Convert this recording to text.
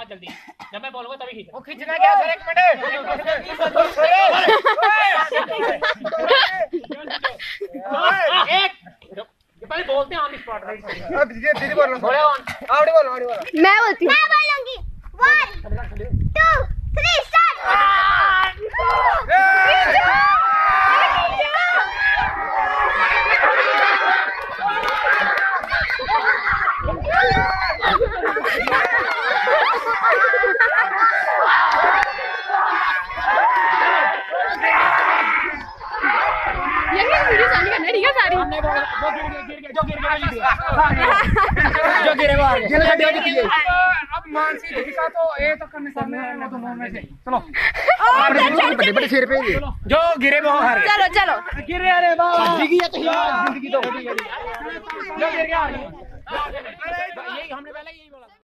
जल्दी, जब मैं बोलूंगा तभी खींचना। वो खींचना क्या सर? 1 मिनट। पहले बोलते हैं ऑन द स्पॉट। अब दीदी बोलो, आवड़ी बोलो। मैं बोलती हूँ। मैं बोलूंगी 1 2 3 स्टार्ट। अब मानसी दीदी का तो ये तो करने सामने वो तो मुंह में से। चलो बड़े सिर पे जो गिरे वो हार गए। चलो चलो गिरे। अरे वाह, जिंदगी है तो जिंदगी तो जो गिर गया। यही हमने पहले यही बोला।